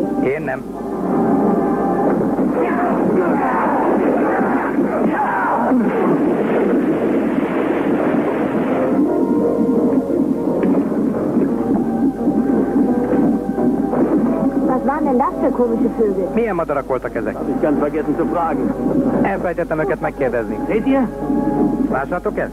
Én nem. Was waren denn das für komische Vögel? Milyen madarak voltak ezek? Hab ich ganz vergessen zu fragen. Elfelejtettem őket megkérdezni. Seht ihr? Lássátok ezt?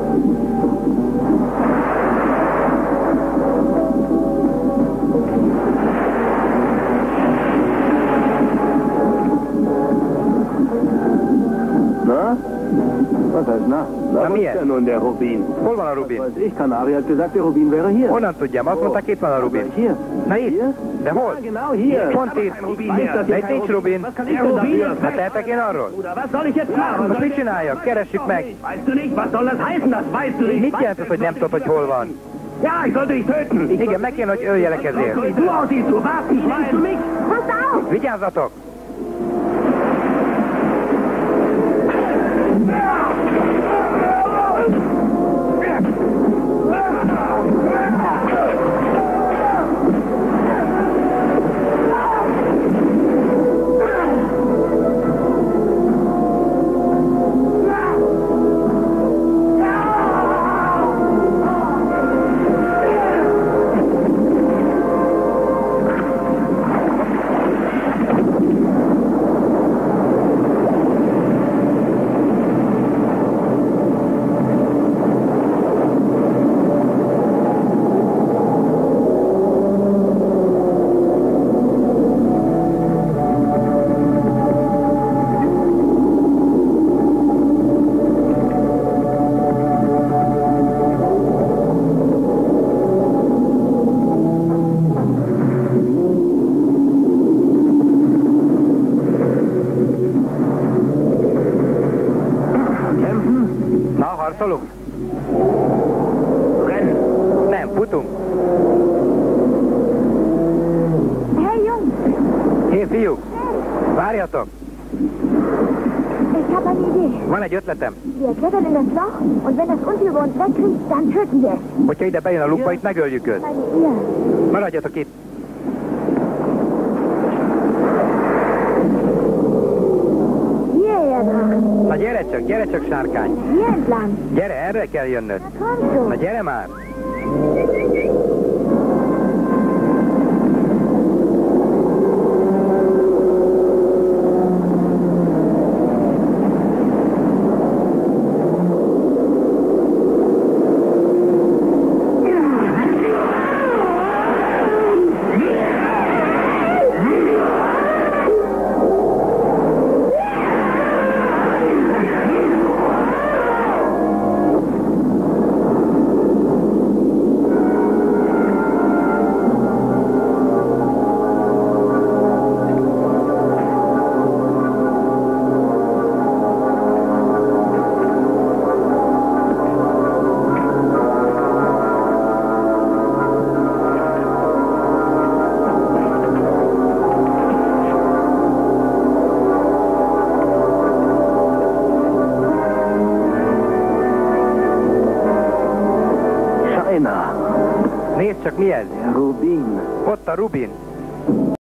Na? Was heißt na? Da Na, ist mir. ja nun der Rubin. Hol van a Was Rubin? weiß ich, Kanari hat gesagt, der Rubin wäre hier. Honnan tudjam? Azt mondták, itt van a Rubin. Hier. Na itt? Hier? De hol? Ja, genau hier. Pont itt. De itt nincs Rubin. Was kann ich denn dafür? Hát tehetek én arról? Bruder, was soll ich jetzt machen? Most mit csináljak? Keressük meg. Weißt du nicht, was soll das heißen? Das weißt du nicht. Mit jelent az, hogy nem tudod, hogy hol van? Ja, ich sollte dich töten. Igen, meg kéne, hogy öljelek ezért. Wie du aussiehst, du warst nicht weißt du mich? Passt auf! Vigyázzatok! Na, harcolunk? Rennen. Nem, futunk. Hey Jungs, Hé, fiúk! Várjatok! ich habe eine Idee. Van egy ötletem. Wir klettern in das Loch und wenn das Untier über uns wegkriegt, dann töten wir es. Hogyha ide bejön a lukba, itt megöljük őt. Meine ihr. Maradjatok itt. Hierher, Drachen. Na gyere csak, sárkány. Hier entlang. Gyere, erre kell jönnöd. Komm schon. Na gyere már. Nézd csak, mi ez? Der Rubin. Ott a Rubin.